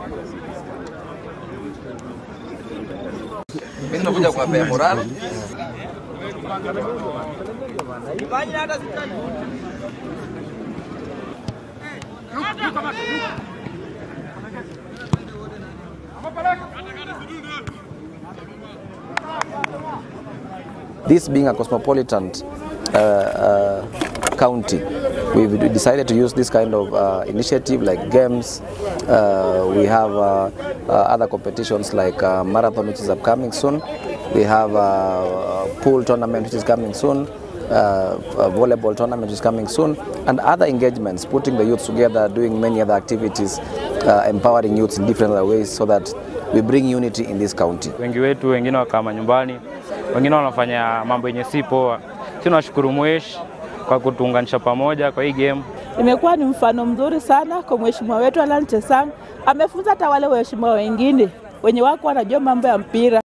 Mimi nimekuja kuwapea moral. This being a cosmopolitan county, we've decided to use this kind of initiative like games. We have other competitions like marathon, which is upcoming soon. We have a pool tournament, which is coming soon. A volleyball tournament is coming soon, and other engagements, putting the youth together, doing many other activities, empowering youths in different other ways so that we bring unity in this county. Wengi wetu wengine wakama nyumbani, wengine wanafanya mambo yenye si poa. Tunashukuru Mwesh kwa kutuunganisha pamoja kwa hii game. Imekuwa ni mfano mzuri sana kwa mheshimiwa wetu Alan Chesang. Amefunza hata wale waheshimiwa wengine wenye wako wanajua mambo ya mpira.